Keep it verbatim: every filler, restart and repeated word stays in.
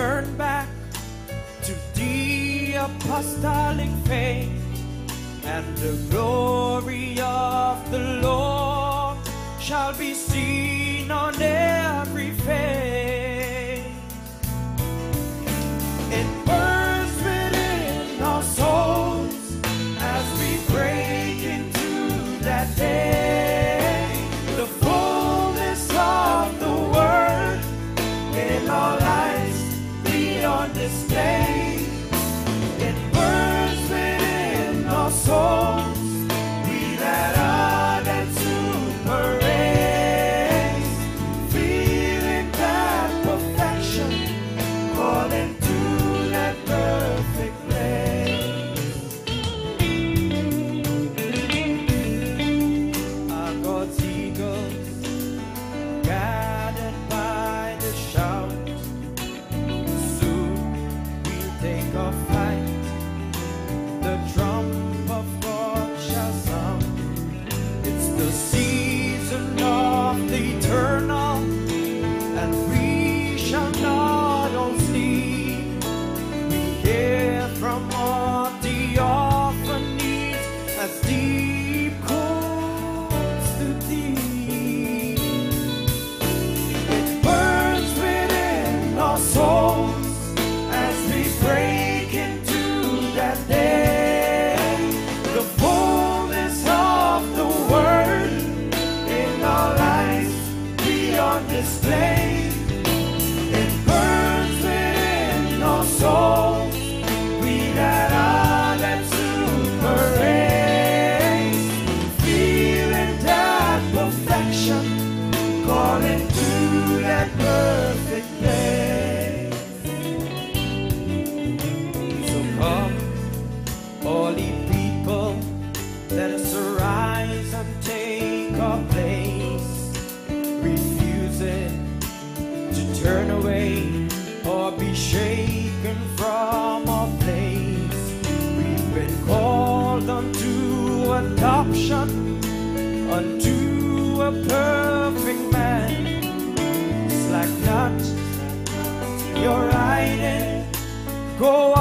turn back to the apostolic faith, and the glory of the Lord shall be seen on every face. It burns within our souls as we break into that day, the fullness of the Word in our lives be on display. It burns within our souls, we that are that super race, feeling that perfection, calling to that perfect place. Our God's eagles gathered by the shout, soon we'll take our flight. The trump of God shall sound. It's the season of the eternal, and we shall not all sleep. We hear from all the orphanies as deep calls to deep. It burns within our souls as we break into that day, the fullness of the Word in our lives be on display. It burns within our souls, we that are that super race, feeling that perfection, calling to that perfect place. So come, all ye people, let us arise and take our place, refusing to turn away or be shaken from our place. We've been called unto adoption, unto a perfect man. Slack not your riding, go